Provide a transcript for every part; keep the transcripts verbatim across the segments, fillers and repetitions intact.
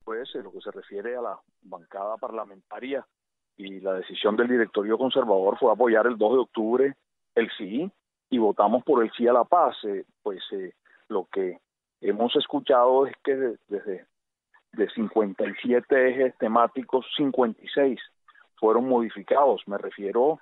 pues en lo que se refiere a la bancada parlamentaria y la decisión del directorio conservador fue apoyar el dos de octubre el sí y votamos por el sí a la paz. Eh, pues eh, lo que hemos escuchado es que de, desde de cincuenta y siete ejes temáticos, cincuenta y seis fueron modificados. Me refiero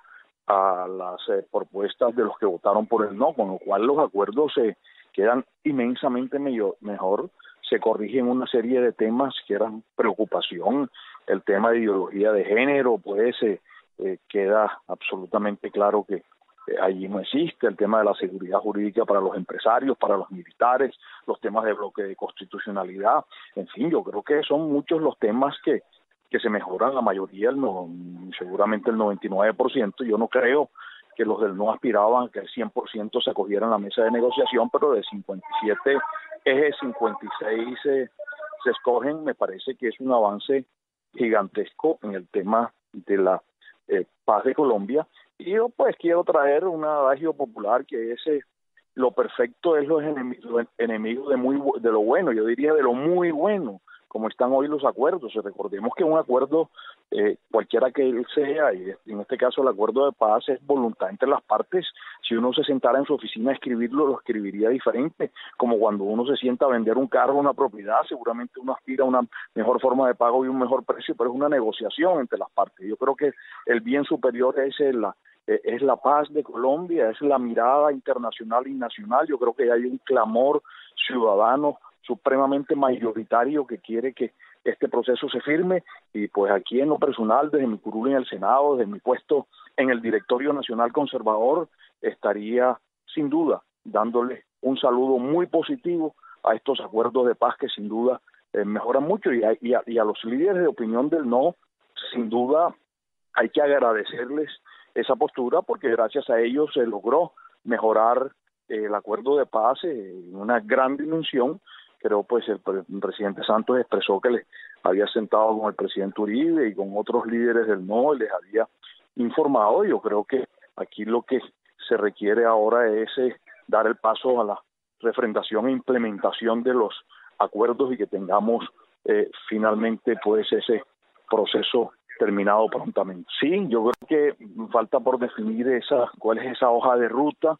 a las eh, propuestas de los que votaron por el no, con lo cual los acuerdos se eh, quedan inmensamente medio, mejor. Se corrigen una serie de temas que eran preocupación, el tema de ideología de género, pues eh, eh, queda absolutamente claro que eh, allí no existe, el tema de la seguridad jurídica para los empresarios, para los militares, los temas de bloque de constitucionalidad, en fin, yo creo que son muchos los temas que, que se mejoran, la mayoría, el no, seguramente el noventa y nueve por ciento, yo no creo que los del no aspiraban que el cien por ciento se acogieran a la mesa de negociación, pero de cincuenta y siete ejes, cincuenta y seis eh, se escogen, me parece que es un avance gigantesco en el tema de la eh, paz de Colombia. Y yo pues quiero traer un adagio popular que es eh, lo perfecto es los enemigos, enemigos de, muy, de lo bueno, yo diría de lo muy bueno, como están hoy los acuerdos. Recordemos que un acuerdo, eh, cualquiera que él sea, y en este caso el acuerdo de paz es voluntad entre las partes. Si uno se sentara en su oficina a escribirlo, lo escribiría diferente, como cuando uno se sienta a vender un carro, una propiedad, seguramente uno aspira a una mejor forma de pago y un mejor precio, pero es una negociación entre las partes. Yo creo que el bien superior es la es la paz de Colombia, es la mirada internacional y nacional. Yo creo que hay un clamor ciudadano supremamente mayoritario que quiere que este proceso se firme, y pues aquí en lo personal, desde mi curul en el Senado, desde mi puesto en el Directorio Nacional Conservador, estaría sin duda dándole un saludo muy positivo a estos acuerdos de paz que sin duda eh, mejoran mucho, y a, y, a, y a los líderes de opinión del no, sin duda hay que agradecerles esa postura, porque gracias a ellos se logró mejorar eh, el acuerdo de paz en eh, una gran dimensión. Creo pues el, pre el presidente Santos expresó que les había sentado con el presidente Uribe y con otros líderes del no, y les había informado. Yo creo que aquí lo que se requiere ahora es eh, dar el paso a la refrendación e implementación de los acuerdos y que tengamos eh, finalmente pues ese proceso terminado prontamente. Sí, yo creo que falta por definir esa cuál es esa hoja de ruta,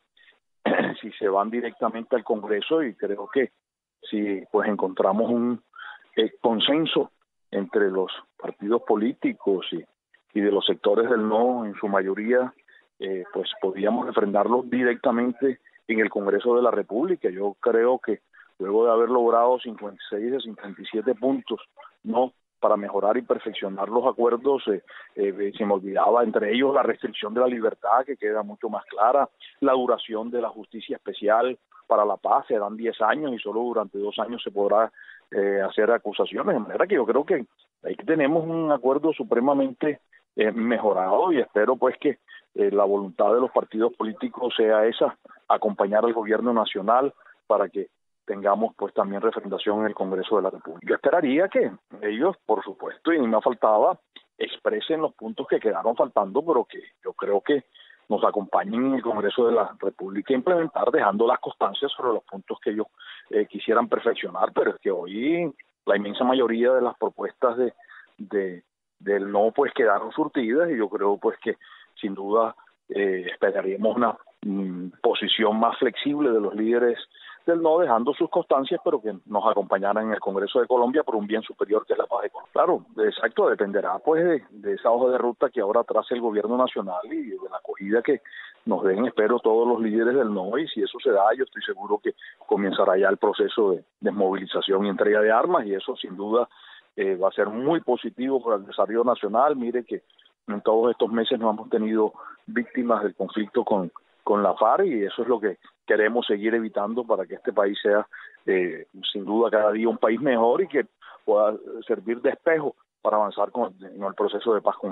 si se van directamente al Congreso, y creo que si pues encontramos un eh, consenso entre los partidos políticos y, y de los sectores del no en su mayoría, eh, pues podríamos refrendarlo directamente en el Congreso de la República. Yo creo que luego de haber logrado cincuenta y seis de cincuenta y siete puntos, no para mejorar y perfeccionar los acuerdos, eh, eh, se me olvidaba entre ellos la restricción de la libertad, que queda mucho más clara, la duración de la justicia especial para la paz, se dan diez años y solo durante dos años se podrá eh, hacer acusaciones, de manera que yo creo que ahí tenemos un acuerdo supremamente eh, mejorado, y espero pues que eh, la voluntad de los partidos políticos sea esa, acompañar al gobierno nacional para que tengamos pues también refrendación en el Congreso de la República. Yo esperaría que ellos, por supuesto, y ni me faltaba, expresen los puntos que quedaron faltando, pero que yo creo que nos acompañen en el Congreso de la República a implementar, dejando las constancias sobre los puntos que ellos eh, quisieran perfeccionar, pero es que hoy la inmensa mayoría de las propuestas de, de del no pues quedaron surtidas, y yo creo pues que sin duda eh, esperaríamos una mm, posición más flexible de los líderes del no, dejando sus constancias, pero que nos acompañaran en el Congreso de Colombia por un bien superior que es la paz de Colombia. Claro, exacto, dependerá pues de, de esa hoja de ruta que ahora trace el gobierno nacional y de la acogida que nos den, espero, todos los líderes del no, y si eso se da, yo estoy seguro que comenzará ya el proceso de desmovilización y entrega de armas, y eso sin duda eh, va a ser muy positivo para el desarrollo nacional. Mire que en todos estos meses no hemos tenido víctimas del conflicto con con la FARC, y eso es lo que queremos seguir evitando para que este país sea eh, sin duda cada día un país mejor y que pueda servir de espejo para avanzar con, en el proceso de paz con